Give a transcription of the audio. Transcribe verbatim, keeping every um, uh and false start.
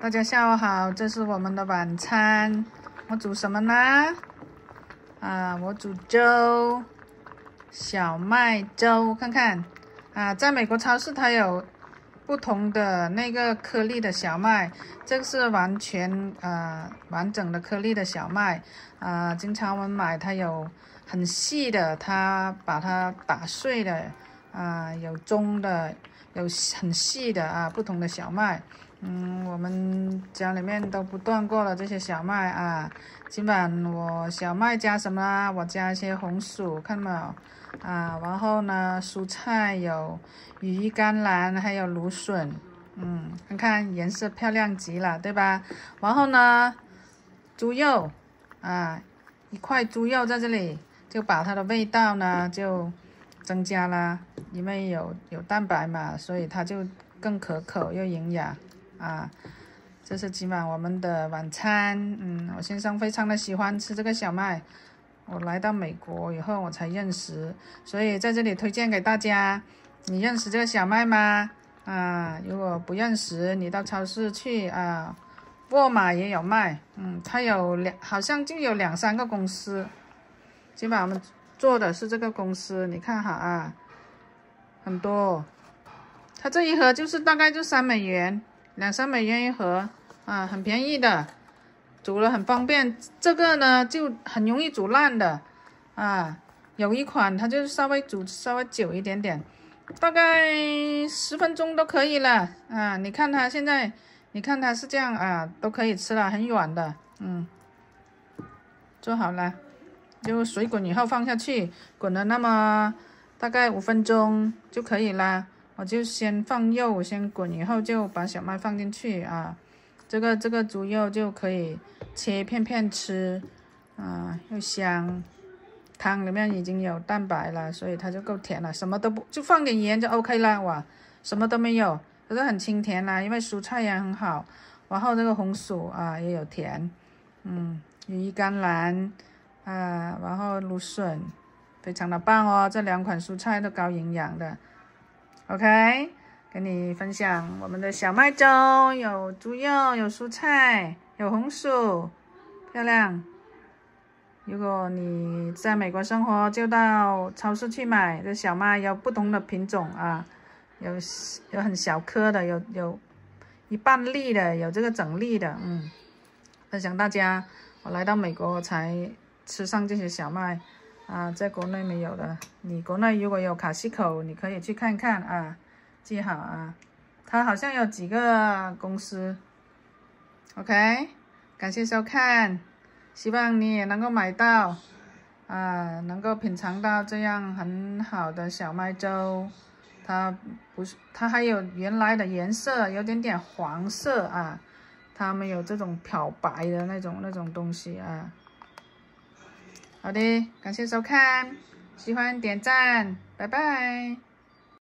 大家下午好，这是我们的晚餐。我煮什么呢？啊，我煮粥，小麦粥。看看啊，在美国超市它有不同的那个颗粒的小麦，这个是完全呃完整的颗粒的小麦啊。经常我们买它有很细的，它把它打碎的啊，有中的，有很细的啊，不同的小麦。嗯，我们家里面都不断过了这些小麦啊。今晚我小麦加什么？我加一些红薯，看到没有啊？然后呢，蔬菜有羽衣甘蓝，还有芦笋。嗯，看看颜色漂亮极了，对吧？然后呢，猪肉啊，一块猪肉在这里，就把它的味道呢就增加了，因为有有蛋白嘛，所以它就更可口又营养。啊，这是今晚我们的晚餐。嗯，我先生非常的喜欢吃这个小麦，我来到美国以后我才认识，所以在这里推荐给大家。你认识这个小麦吗？啊，如果不认识，你到超市去啊，沃尔玛也有卖。嗯，它有两，好像就有两三个公司。今晚我们做的是这个公司，你看好啊，很多。它这一盒就是大概就三美元。两三美元一盒啊，很便宜的，煮了很方便。这个呢就很容易煮烂的啊，有一款它就稍微煮稍微久一点点，大概十分钟都可以了啊。你看它现在，你看它是这样啊，都可以吃了，很软的。嗯，做好了，就水滚以后放下去，滚了那么大概五分钟就可以了。我就先放肉，先滚，以后就把小麦放进去啊。这个这个猪肉就可以切片片吃啊，又香。汤里面已经有蛋白了，所以它就够甜了。什么都不，就放点盐就 OK 了。哇，什么都没有，可是很清甜啦，因为蔬菜也很好。然后这个红薯啊也有甜，嗯，羽衣甘蓝啊，然后芦笋，非常的棒哦。这两款蔬菜都高营养的。OK， 跟你分享我们的小麦粥，有猪肉，有蔬菜，有红薯，漂亮。如果你在美国生活，就到超市去买这小麦，有不同的品种啊，有有很小颗的，有有一半粒的，有这个整粒的。嗯，分享大家，我来到美国才吃上这些小麦。啊，在国内没有的，你国内如果有卡西口，你可以去看看啊，记好啊，它好像有几个公司。OK， 感谢收看，希望你也能够买到啊，能够品尝到这样很好的小麦粥。它不是，它还有原来的颜色，有点点黄色啊，它没有这种漂白的那种那种东西啊。好的，感谢收看，喜欢点赞，拜拜。